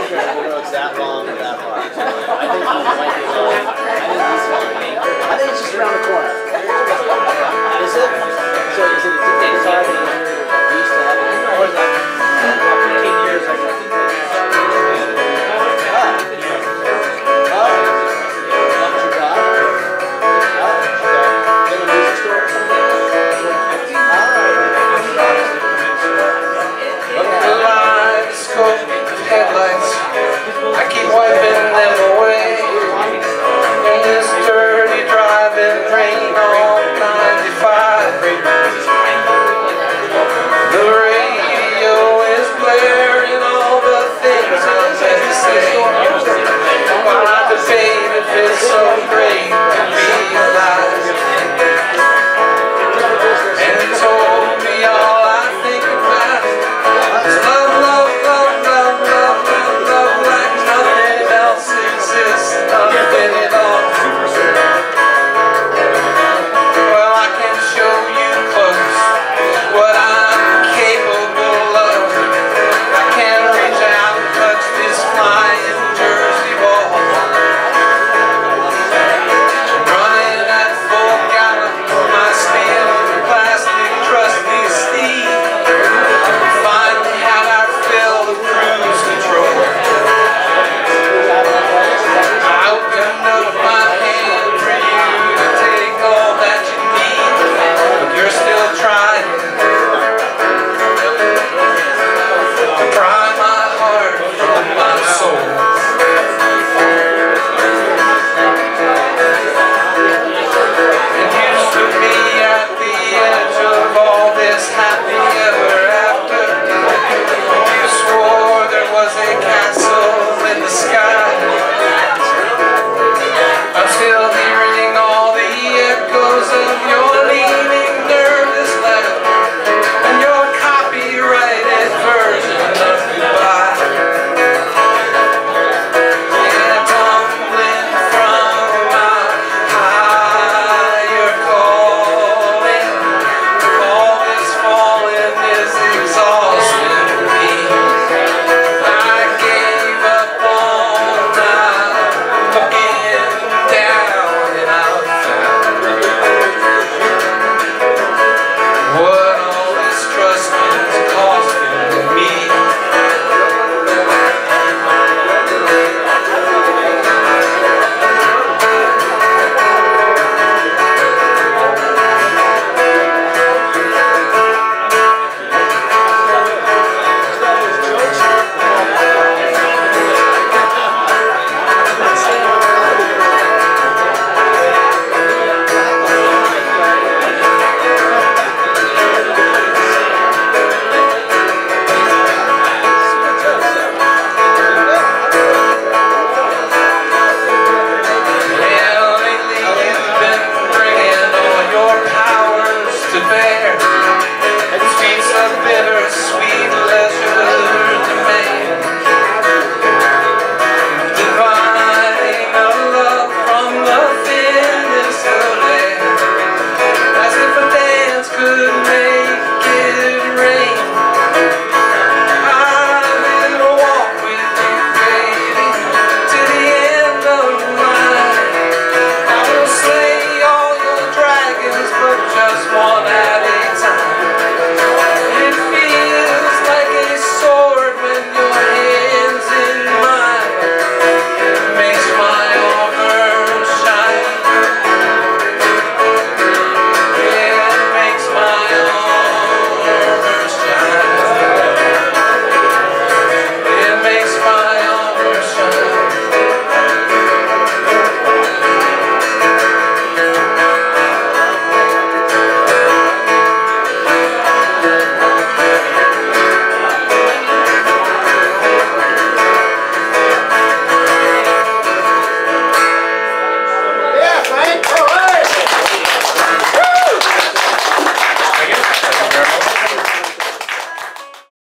sure the road's that long or that far. So I think he might be long. I think it's just around the corner. Is it? So is it a different side than we used to have it? Or is that 15 years ago? Headlights, I keep wiping them away in this dirty driving rain on 95. The radio is blaring all the things I said to say.